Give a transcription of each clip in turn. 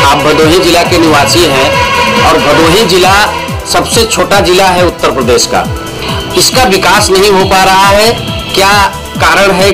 आप भदोही जिला के निवासी हैं और भदोही जिला सबसे छोटा जिला है उत्तर प्रदेश का। इसका विकास नहीं हो पा रहा है, क्या कारण है?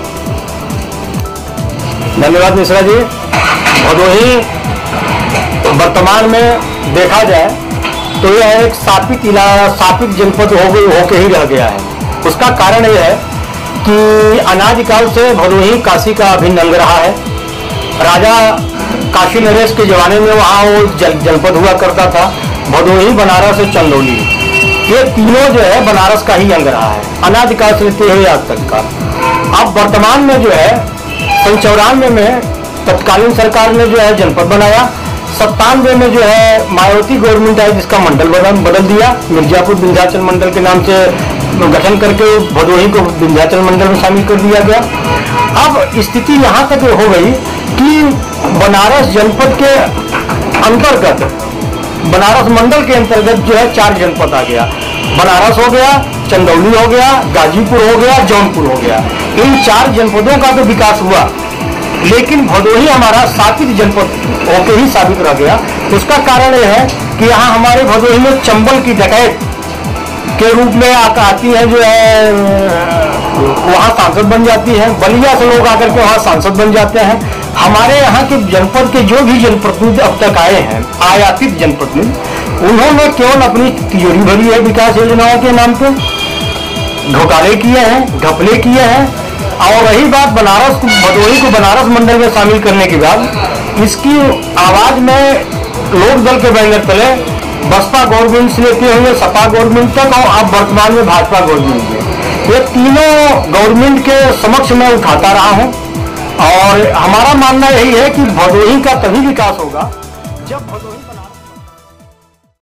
धन्यवाद मिश्रा जी। भदोही वर्तमान में देखा जाए तो यह एक शापित जनपद होके ही रह गया है। उसका कारण यह है कि अनादि काल से भदोही काशी का अभिन्न अंग रहा है। राजा काशी नरेश के जमाने में वहाँ वो जनपद हुआ करता था। भदोही, बनारस और चंदौली, ये तीनों जो है बनारस का ही अंग रहा है अनादि काल से लेते हुए आज तक का। अब वर्तमान में जो है 1994 में तत्कालीन सरकार ने जो है जनपद बनाया। 97 में जो है मायावती गवर्नमेंट आई जिसका मंडल बदल दिया, मिर्जापुर विंध्याचल मंडल के नाम से गठन करके भदोही को विंध्याचल मंडल में शामिल कर दिया गया। अब स्थिति यहाँ तक हो गई कि बनारस जनपद के अंतर्गत, बनारस मंडल के अंतर्गत जो है 4 जनपद आ गया। बनारस हो गया, चंदौली हो गया, गाजीपुर हो गया, जौनपुर हो गया। इन 4 जनपदों का तो विकास हुआ, लेकिन भदोही हमारा शापित जनपद होके ही साबित रह गया। उसका कारण यह है कि यहाँ हमारे भदोही में चंबल की डकैत के रूप में आती है, जो है वहाँ सांसद बन जाती है। बलिया से लोग आकर के वहाँ सांसद बन जाते हैं। हमारे यहाँ के जनपद के जो भी जनप्रतिनिधि अब तक आए हैं, आयातित जनप्रतिनिधि, उन्होंने केवल अपनी तिजोरी भरी है विकास योजनाओं के नाम पे, घोटाले किए हैं, घपले किए हैं। और रही बात बनारस, भदोही को बनारस मंडल में शामिल करने के बाद इसकी आवाज में लोक दल के बैनर तले बसपा गवर्नमेंट से लेते हुए सपा गवर्नमेंट तक और अब वर्तमान में भाजपा गवर्नमेंट में, ये तीनों गवर्नमेंट के समक्ष मैं उठाता रहा हूं। और हमारा मानना यही है कि भदोही का तभी विकास होगा जब भदोही